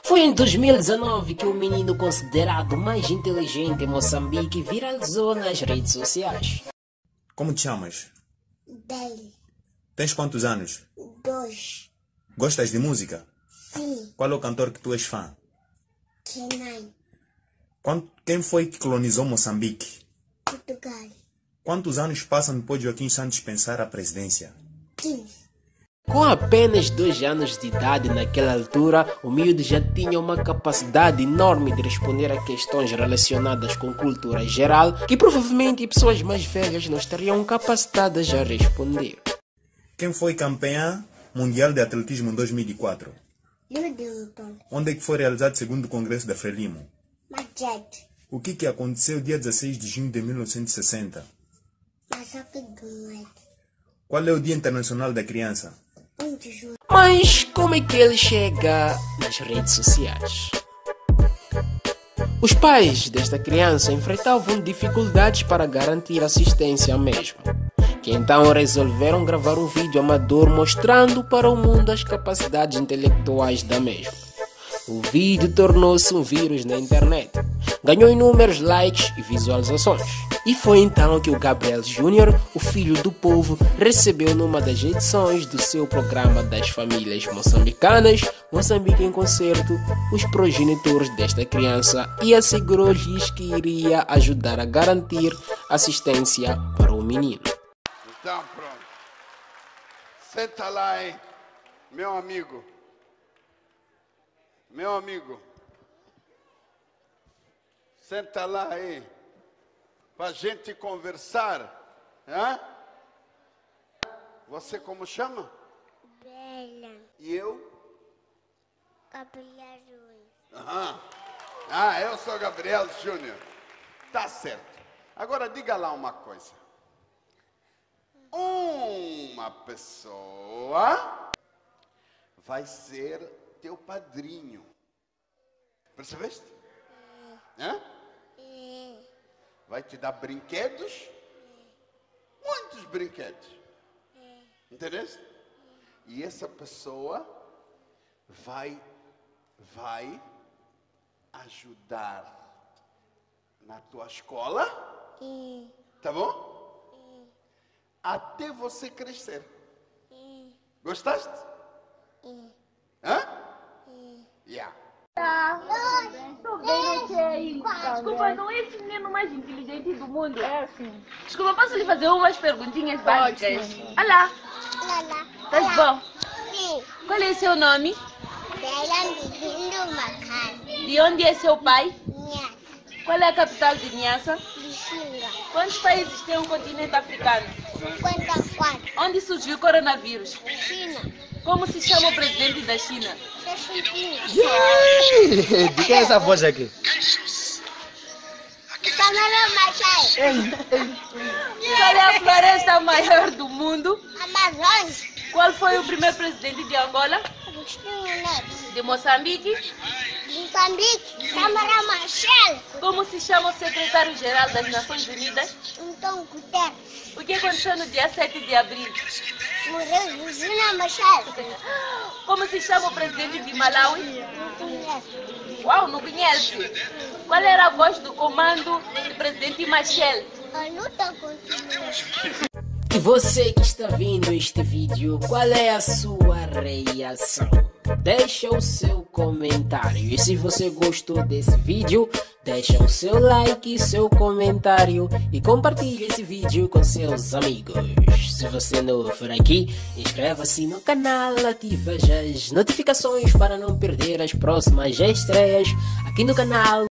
Foi em 2019 que o menino considerado mais inteligente em Moçambique viralizou nas redes sociais. Como te chamas? Dele. Tens quantos anos? 2. Gostas de música? Sim. Qual é o cantor que tu és fã? Kenai. Quem foi que colonizou Moçambique? Portugal. Quantos anos passam depois de Joaquim Santos pensar a presidência? 15. Com apenas 2 anos de idade naquela altura, o miúdo já tinha uma capacidade enorme de responder a questões relacionadas com cultura geral que provavelmente pessoas mais velhas não estariam capacitadas a responder. Quem foi campeã mundial de atletismo em 2004? Livingston. Onde é que foi realizado o segundo congresso da Frelimo? Majete. O que aconteceu dia 16 de junho de 1960? Massacre do Norte. Qual é o Dia Internacional da Criança? 1 de julho. Mas como é que ele chega nas redes sociais? Os pais desta criança enfrentavam dificuldades para garantir assistência à mesma, que então resolveram gravar um vídeo amador mostrando para o mundo as capacidades intelectuais da mesma. O vídeo tornou-se um vírus na internet, ganhou inúmeros likes e visualizações. E foi então que o Gabriel Júnior, o filho do povo, recebeu numa das edições do seu programa das famílias moçambicanas, Moçambique em Concerto, os progenitores desta criança e assegurou-lhes que iria ajudar a garantir assistência para o menino. Então pronto. Senta lá, hein, meu amigo. Meu amigo. Senta lá aí. Pra gente conversar. Hã? Você como chama? Bela. E eu? Gabriel Ruiz. Aham. Eu sou Gabriel Júnior. Tá certo. Agora diga lá uma coisa. Uma pessoa vai ser teu padrinho. Percebeste? Hã? Vai te dar brinquedos. Muitos brinquedos. Entendeste? E essa pessoa vai ajudar na tua escola. Tá bom? Até você crescer. Gostaste? Hã? Yeah. Tô bem, Tchê. Desculpa, não é esse menino mais inteligente do mundo? É assim. Desculpa, posso lhe fazer umas perguntinhas básicas? Olá, Lala. estás bom? Sim. Qual é seu nome? Bela Lindo Macari. De onde é seu pai? Minha. Qual é a capital de Niassa? Lixinga. Quantos países tem o continente africano? 54. Onde surgiu o coronavírus? China. Como se chama o presidente da China? De quem é essa voz aqui? Camarão Machado. Qual é a floresta maior do mundo? Amazonas. Qual foi o primeiro presidente de Angola? Agostinho Neto. De Moçambique? Moçambique. Camarão Machado. Como se chama o secretário-geral das Nações Unidas? Então, Guterres. O que aconteceu no dia 7 de abril? Morreu Regina Machado. Como se chama o presidente de Malawi? Não conheço. Uau, não conhece? Qual era a voz do comando do presidente Machel? A luta continua. E você que está vendo este vídeo, qual é a sua reação? Deixa o seu comentário. E se você gostou desse vídeo, deixa o seu like, seu comentário e compartilhe esse vídeo com seus amigos. Se você não for aqui, inscreva-se no canal, ative as notificações para não perder as próximas estreias aqui no canal.